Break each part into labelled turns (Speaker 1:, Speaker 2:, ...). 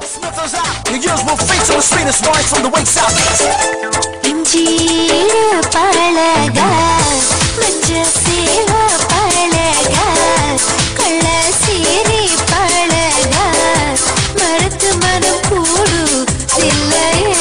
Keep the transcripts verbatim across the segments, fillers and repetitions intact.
Speaker 1: Smith out. Your ears will face on the sweetest noise from the wings out.
Speaker 2: Injira palaga, manja seva palaga, kalla siri palaga, marat manam kudu sillaye.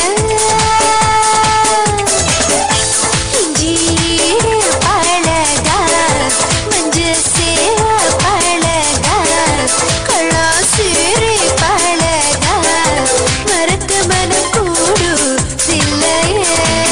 Speaker 2: Injira palaga, manja seva palaga, kalla siri palaga, marat manam kudu sillaye.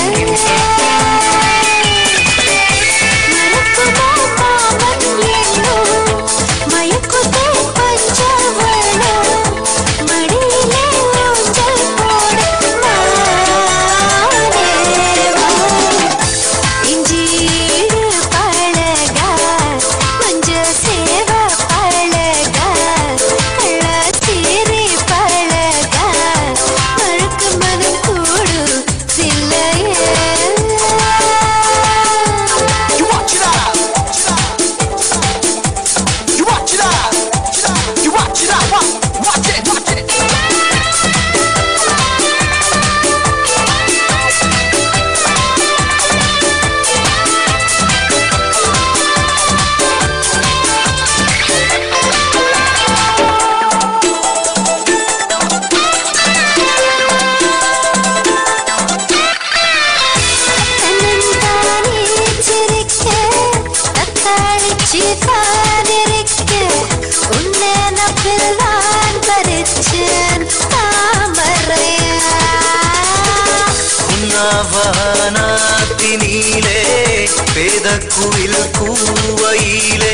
Speaker 3: வானத்தினிலே வேதக்குயில் கூவையிலே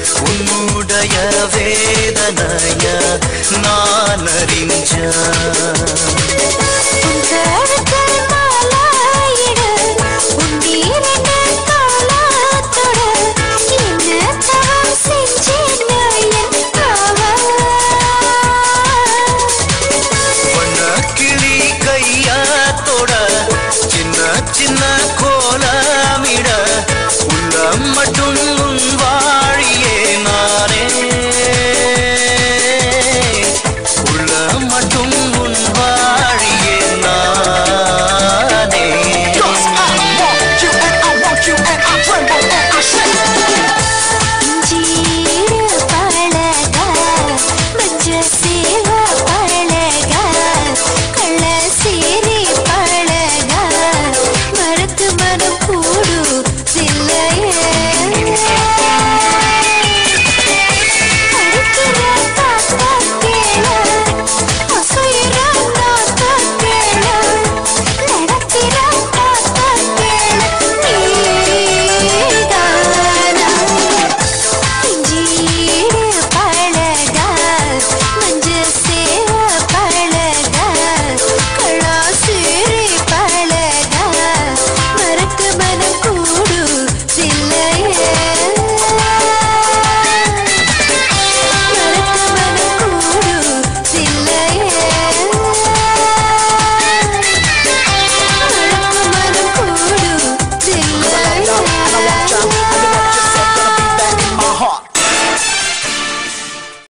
Speaker 3: உன்னுடைய வேதனைய நான் அறிஞ்சேன்.